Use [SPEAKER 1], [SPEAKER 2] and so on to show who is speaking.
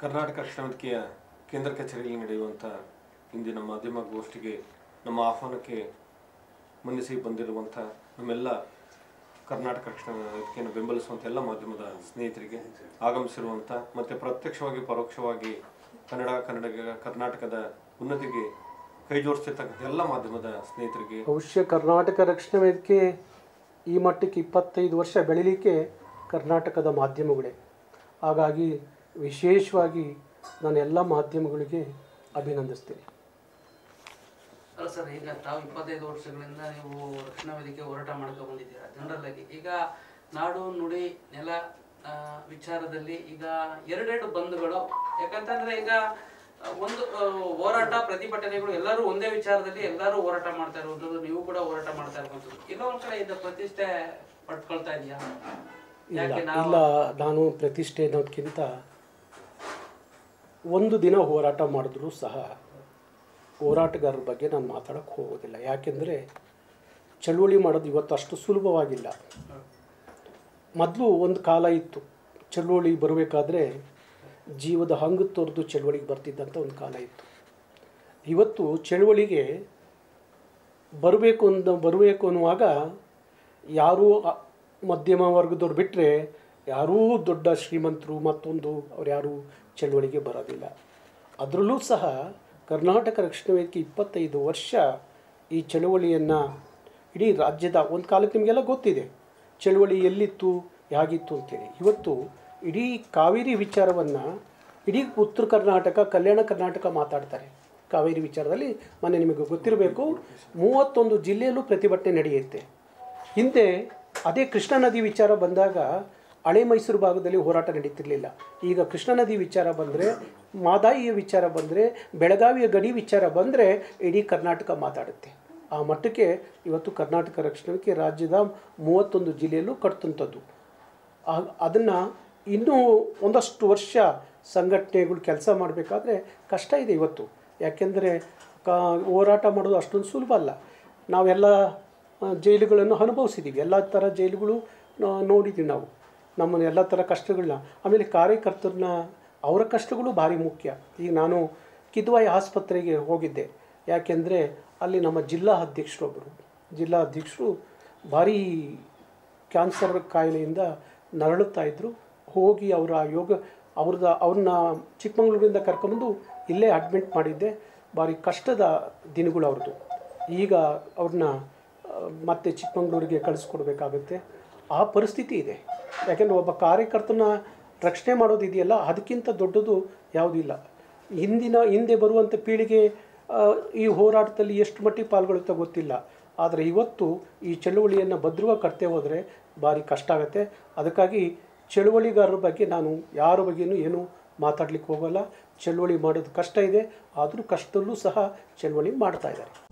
[SPEAKER 1] ಕರ್ನಾಟಕ ರಕ್ಷಣಾ ವೇದಿಕೆಯ ಕೇಂದ್ರ ಕಚೇರಿಯಲ್ಲಿ ನಡೆಯುವಂಥ ಇಂದಿನ ಮಾಧ್ಯಮ ಗೋಷ್ಠಿಗೆ ನಮ್ಮ ಆಹ್ವಾನಕ್ಕೆ ಮನ್ನಿಸಿ ಬಂದಿರುವಂಥ ನಮ್ಮೆಲ್ಲ ಕರ್ನಾಟಕ ರಕ್ಷಣಾ ವೇದಿಕೆಯನ್ನು ಬೆಂಬಲಿಸುವಂಥ ಎಲ್ಲ ಮಾಧ್ಯಮದ ಸ್ನೇಹಿತರಿಗೆ ಆಗಮಿಸಿರುವಂಥ ಮತ್ತು ಪ್ರತ್ಯಕ್ಷವಾಗಿ ಪರೋಕ್ಷವಾಗಿ ಕರ್ನಾಟಕದ ಉನ್ನತಿಗೆ ಕೈ ಜೋಡಿಸ್ತಿರ್ತಕ್ಕಂಥ ಎಲ್ಲ ಮಾಧ್ಯಮದ ಸ್ನೇಹಿತರಿಗೆ
[SPEAKER 2] ಬಹುಶಃ ಕರ್ನಾಟಕ ರಕ್ಷಣಾ ವೇದಿಕೆ ಈ ಮಟ್ಟಕ್ಕೆ 25 ವರ್ಷ ಬೆಳೀಲಿಕ್ಕೆ ಕರ್ನಾಟಕದ ಮಾಧ್ಯಮಗಳೇ. ಹಾಗಾಗಿ ವಿಶೇಷವಾಗಿ ನಾನು ಎಲ್ಲ ಮಾಧ್ಯಮಗಳಿಗೆ ಅಭಿನಂದಿಸ್ತೀನಿ.
[SPEAKER 3] ಅಲ್ಲ ಸರ್, ಈಗ ತಾವು 25 ವರ್ಷಗಳಿಂದ ನೀವು ರಕ್ಷಣಾ ವೇದಿಕೆ ಹೋರಾಟ ಮಾಡ್ಕೊಂಡು ಬಂದಿದ್ದೀರಾ. ಜನರಲ್ ಆಗಿ ಈಗ ನಾಡು ನುಡಿ ನೆಲ ವಿಚಾರದಲ್ಲಿ ಈಗ ಎರಡೆರಡು ಬಂಧುಗಳು, ಯಾಕಂತಂದ್ರೆ ಈಗ ಒಂದು ಹೋರಾಟ ಪ್ರತಿಭಟನೆಗಳು ಎಲ್ಲರೂ ಒಂದೇ ವಿಚಾರದಲ್ಲಿ ಎಲ್ಲರೂ ಹೋರಾಟ ಮಾಡ್ತಾ ಇರುವಂಥದ್ದು, ನೀವು ಕೂಡ ಹೋರಾಟ ಮಾಡ್ತಾ ಇರುವಂಥದ್ದು. ಇಲ್ಲ ಒಂದ್ ಕಡೆ ಇದು ಪ್ರತಿಷ್ಠೆ ಪಡ್ಕೊಳ್ತಾ ಇದೆಯಾ?
[SPEAKER 2] ಇಲ್ಲ, ನಾನು ಪ್ರತಿಷ್ಠೆ ಅನ್ನೋದಕ್ಕಿಂತ ಒಂದು ದಿನ ಹೋರಾಟ ಮಾಡಿದ್ರೂ ಸಹ ಹೋರಾಟಗಾರರ ಬಗ್ಗೆ ನಾನು ಮಾತಾಡೋಕ್ಕೆ ಹೋಗೋದಿಲ್ಲ. ಯಾಕೆಂದರೆ ಚಳುವಳಿ ಮಾಡೋದು ಇವತ್ತು ಅಷ್ಟು ಸುಲಭವಾಗಿಲ್ಲ. ಮೊದಲು ಒಂದು ಕಾಲ ಇತ್ತು, ಚಳುವಳಿ ಬರಬೇಕಾದ್ರೆ ಜೀವದ ಹಂಗು ತೊರೆದು ಚಳುವಳಿಗೆ ಬರ್ತಿದ್ದಂಥ ಒಂದು ಕಾಲ ಇತ್ತು. ಇವತ್ತು ಚಳುವಳಿಗೆ ಬರಬೇಕು ಅನ್ನುವಾಗ ಯಾರೂ ಮಧ್ಯಮ ವರ್ಗದವ್ರು ಬಿಟ್ಟರೆ ಯಾರೂ ದೊಡ್ಡ ಶ್ರೀಮಂತರು ಮತ್ತೊಂದು ಅವ್ರು ಯಾರೂ ಚಳುವಳಿಗೆ ಬರೋದಿಲ್ಲ. ಅದರಲ್ಲೂ ಸಹ ಕರ್ನಾಟಕ ರಕ್ಷಣಾ ವೇದಿಕೆ 25 ವರ್ಷ ಈ ಚಳುವಳಿಯನ್ನು ಇಡೀ ರಾಜ್ಯದ ಒಂದು ಕಾಲಕ್ಕೆ ನಿಮಗೆಲ್ಲ ಗೊತ್ತಿದೆ ಚಳುವಳಿ ಎಲ್ಲಿತ್ತು ಹೇಗಿತ್ತು ಅಂತೇಳಿ. ಇವತ್ತು ಇಡೀ ಕಾವೇರಿ ವಿಚಾರವನ್ನು ಇಡೀ ಉತ್ತರ ಕರ್ನಾಟಕ ಕಲ್ಯಾಣ ಕರ್ನಾಟಕ ಮಾತಾಡ್ತಾರೆ. ಕಾವೇರಿ ವಿಚಾರದಲ್ಲಿ ಮೊನ್ನೆ ನಿಮಗೆ ಗೊತ್ತಿರಬೇಕು 31 ಜಿಲ್ಲೆಯಲ್ಲೂ ಪ್ರತಿಭಟನೆ ನಡೆಯುತ್ತೆ. ಹಿಂದೆ ಅದೇ ಕೃಷ್ಣಾ ನದಿ ವಿಚಾರ ಬಂದಾಗ ಹಳೆ ಮೈಸೂರು ಭಾಗದಲ್ಲಿ ಹೋರಾಟ ನಡೀತಿರಲಿಲ್ಲ. ಈಗ ಕೃಷ್ಣಾ ನದಿ ವಿಚಾರ ಬಂದರೆ, ಮಾದಾಯಿಯ ವಿಚಾರ ಬಂದರೆ, ಬೆಳಗಾವಿಯ ಗಡಿ ವಿಚಾರ ಬಂದರೆ ಇಡೀ ಕರ್ನಾಟಕ ಮಾತಾಡುತ್ತೆ. ಆ ಮಟ್ಟಕ್ಕೆ ಇವತ್ತು ಕರ್ನಾಟಕ ರಕ್ಷಣಾ ವೇದಿಕೆ ರಾಜ್ಯದ 31 ಜಿಲ್ಲೆಯಲ್ಲೂ ಕಟ್ತಂಥದ್ದು. ಅದನ್ನು ಇನ್ನೂ ಒಂದಷ್ಟು ವರ್ಷ ಸಂಘಟನೆಗಳು ಕೆಲಸ ಮಾಡಬೇಕಾದ್ರೆ ಕಷ್ಟ ಇದೆ ಇವತ್ತು. ಯಾಕೆಂದರೆ ಹೋರಾಟ ಮಾಡೋದು ಅಷ್ಟೊಂದು ಸುಲಭ ಅಲ್ಲ. ನಾವೆಲ್ಲ ಜೈಲುಗಳನ್ನು ಅನುಭವಿಸಿದ್ದೀವಿ, ಎಲ್ಲ ಥರ ಜೈಲುಗಳು ನೋಡಿದ್ದೀವಿ ನಾವು, ನಮ್ಮನ್ನು ಎಲ್ಲ ಥರ ಕಷ್ಟಗಳನ್ನ. ಆಮೇಲೆ ಕಾರ್ಯಕರ್ತರನ್ನ ಅವರ ಕಷ್ಟಗಳು ಭಾರಿ ಮುಖ್ಯ. ಈಗ ನಾನು ಕಿದ್ವಾಯಿ ಆಸ್ಪತ್ರೆಗೆ ಹೋಗಿದ್ದೆ. ಯಾಕೆಂದರೆ ಅಲ್ಲಿ ನಮ್ಮ ಜಿಲ್ಲಾ ಅಧ್ಯಕ್ಷರು ಭಾರಿ ಕ್ಯಾನ್ಸರ್ ಕಾಯಿಲೆಯಿಂದ ನರಳುತ್ತಾ ಇದ್ದರು. ಹೋಗಿ ಅವ್ರನ್ನ ಚಿಕ್ಕಮಗಳೂರಿಂದ ಕರ್ಕೊಂಬಂದು ಇಲ್ಲೇ ಅಡ್ಮಿಟ್ ಮಾಡಿದ್ದೆ. ಭಾರಿ ಕಷ್ಟದ ದಿನಗಳು ಅವ್ರದ್ದು. ಈಗ ಅವ್ರನ್ನ ಮತ್ತೆ ಚಿಕ್ಕಮಗಳೂರಿಗೆ ಕಳಿಸ್ಕೊಡ್ಬೇಕಾಗುತ್ತೆ. ಆ ಪರಿಸ್ಥಿತಿ ಇದೆ. ಯಾಕೆಂದರೆ ಒಬ್ಬ ಕಾರ್ಯಕರ್ತನ ರಕ್ಷಣೆ ಮಾಡೋದಿದೆಯಲ್ಲ, ಅದಕ್ಕಿಂತ ದೊಡ್ಡದು ಯಾವುದಿಲ್ಲ. ಹಿಂದೆ ಬರುವಂಥ ಪೀಳಿಗೆ ಈ ಹೋರಾಟದಲ್ಲಿ ಎಷ್ಟು ಮಟ್ಟಿಗೆ ಪಾಲ್ಗೊಳ್ಳುತ್ತೋ ಗೊತ್ತಿಲ್ಲ. ಆದರೆ ಇವತ್ತು ಈ ಚಳುವಳಿಯನ್ನು ಭದ್ರವಾಗಿ ಕಟ್ತೇ ಹೋದರೆ ಭಾರಿ ಕಷ್ಟ ಆಗುತ್ತೆ. ಅದಕ್ಕಾಗಿ ಚಳುವಳಿಗಾರರ ಬಗ್ಗೆ ನಾನು ಯಾರ ಬಗ್ಗೆಯೂ ಏನೂ ಮಾತಾಡಲಿಕ್ಕೆ ಹೋಗೋಲ್ಲ. ಚಳುವಳಿ ಮಾಡೋದು ಕಷ್ಟ ಇದೆ, ಆದರೂ ಕಷ್ಟದಲ್ಲೂ ಸಹ ಚಳುವಳಿ ಮಾಡ್ತಾಯಿದ್ದಾರೆ.